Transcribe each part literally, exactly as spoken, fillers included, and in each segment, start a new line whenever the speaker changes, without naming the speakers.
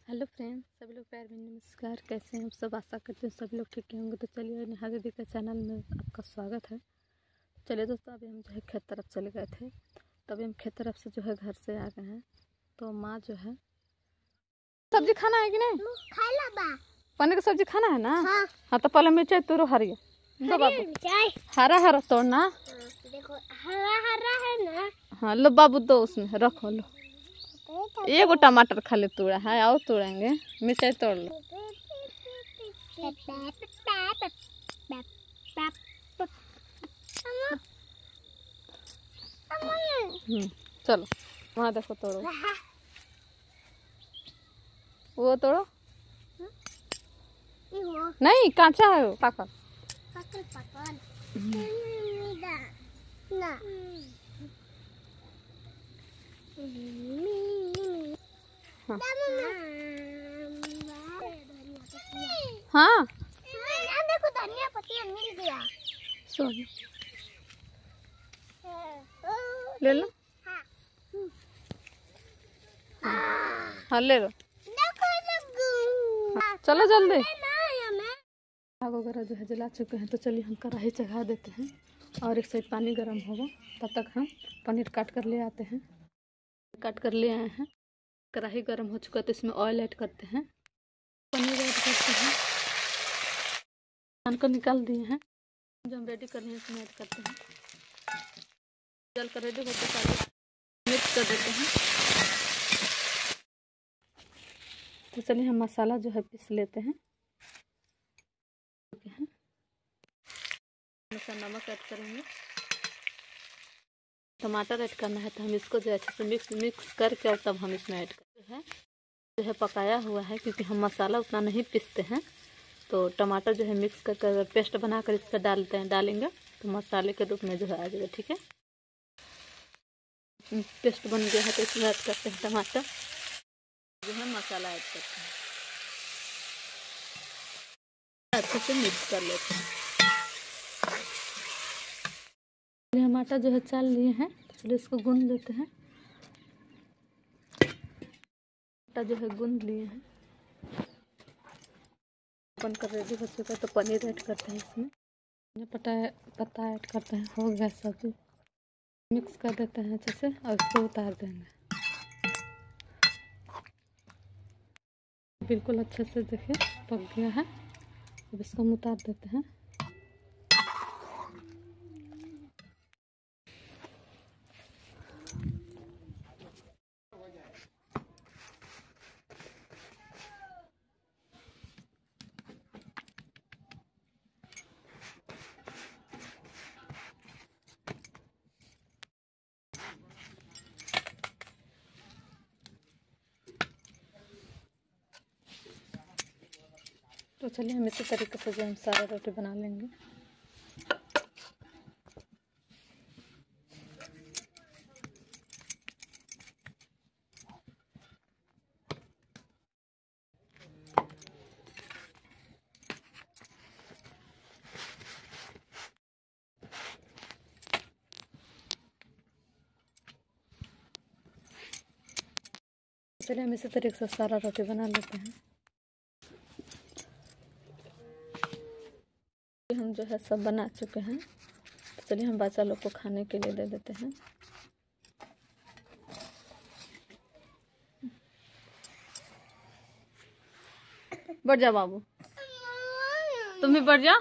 Hello friends, सभी लोग प्यार में नमस्कार। कैसे हैं आप सब? आशा करते हैं सभी लोग ठीक होंगे। तो चलिए, नेहा दीदी का चैनल में आपका स्वागत है। चलिए दोस्तों, अभी हम जो है खेत तरफ चले गए थे, तभी हम खेत तरफ से जो है घर से आ गए हैं। तो माँ जो है, सब्जी खाना है कि नहीं?
खाला बा
पनीर की सब्जी खाना है ना?
हाँ,
हाँ तो पहले मिर्चाई तोड़ो हरिया। दो बाबू, हरा हरा तोड़ना।
देखो हरा हरा है ना।
हाँ लो बाबू, दो उसमें रखो। लो एक गो टमाटर खाली तोड़ा है, और तोड़ेंगे। मिर्चाई तोड़ लो। हम्म चलो, वहाँ देखो, तोड़ो। वो तोड़ो। नहीं, कांचा है वो, पाकल।
पकड़ पकड़ ना।
हाँ
देखो धनिया पत्ती मिल गया।
सॉरी, ले लो। हाँ ले लो। हाँ, चलो जल्दी। आग वगैरह जो है जला चुके हैं, तो चलिए हम कढ़ाई चढ़ा देते हैं और एक साइड पानी गर्म होगा, तब तक हम पनीर काट कर ले आते हैं। काट कर ले आए हैं। कढ़ाई गर्म हो चुका है, तो इसमें ऑयल ऐड करते हैं, पनीर ऐड करते हैं, पान को निकाल दिए हैं। जो हम रेडी कर रहे हैं इसमें ऐड करते हैं। जल कर रेडी होते सारे मिक्स कर देते हैं। तो चलिए हम मसाला जो है पीस लेते हैं। नमक ऐड करेंगे, टमाटर ऐड करना है, तो हम इसको जो अच्छे से मिक्स मिक्स करके और तब हम इसमें ऐड करते हैं। जो है पकाया हुआ है, क्योंकि हम मसाला उतना नहीं पीसते हैं, तो टमाटर जो है मिक्स करके अगर पेस्ट बनाकर इस पर डालते हैं डालेंगे तो मसाले के रूप में जो है आ जाएगा। ठीक है, पेस्ट बन गया है, तो इसमें ऐड करते हैं टमाटर, जो है मसाला ऐड करते हैं, अच्छे से मिक्स कर लेते हैं। हम आटा जो है चाल लिए हैं, तो चलिए इसको गूंद लेते हैं। आटा जो है गूंद लिए हैं, बन कर रेडी हो चुका है। तो पनीर ऐड करते हैं इसमें, पता पत्ता ऐड करते हैं। हो गया सब्जी, मिक्स कर देते हैं अच्छे से और इसको उतार देंगे। बिल्कुल अच्छे से देखिए पक गया है। अब इसको हम उतार देते हैं। तो चलिए हम इसी तरीके से जो हम सारा रोटी बना लेंगे। चलिए हम इसी तरीके से सारा रोटी बना लेते हैं। हम जो है सब बना चुके हैं, तो चलिए हम बच्चा लोग को खाने के लिए दे देते हैं। बढ़ जा बाबू, तुम भी बढ़ जा।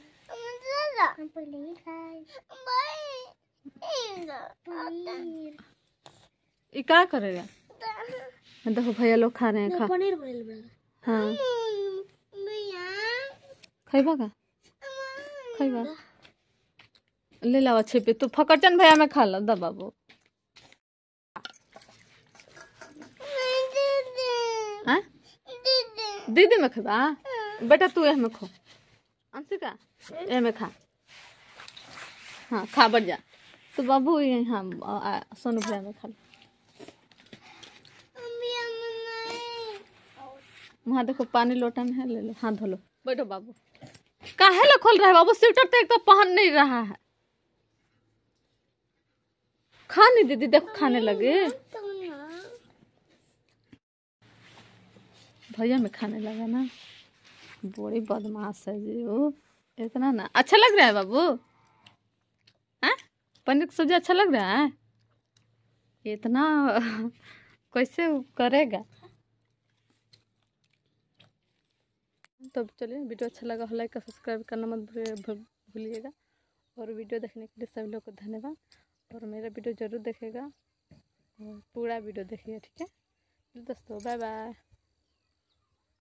ये क्या करेगा? देखो भैया लोग खा रहे हैं, खा।
पनीर
हाँ खाइबा का खाइबा ले लाओ अच्छे पे। तू फकरचन भैया में खा लो दा बाबू। हाँ दीदी में खाबा बेटा, तू एह में खो। अंशिका एह में खा। हाँ खा, बढ़ जा। तो बाबू यहाँ सोनू भैया में खा लो। वहाँ देखो पानी लोटा में है, ले लो, हाथ धो लो। बैठो बाबू। काहे ला खोल रहा है बाबू? स्वेटर तो एक तो पहन नहीं रहा है। खा नहीं दीदी, देखो खाने लगे। भैया में खाने लगा ना, बड़ी बदमाश है जी वो। इतना ना अच्छा लग रहा है बाबू? हाँ, पनीर की सब्जी अच्छा लग रहा है? इतना कैसे करेगा? तो चलिए, वीडियो अच्छा लगा हो लाइक और सब्सक्राइब करना मत भूलिएगा। और वीडियो देखने के लिए सभी लोग को धन्यवाद। और मेरा वीडियो ज़रूर देखेगा और पूरा वीडियो देखिएगा, ठीक है दोस्तों। Bye bye.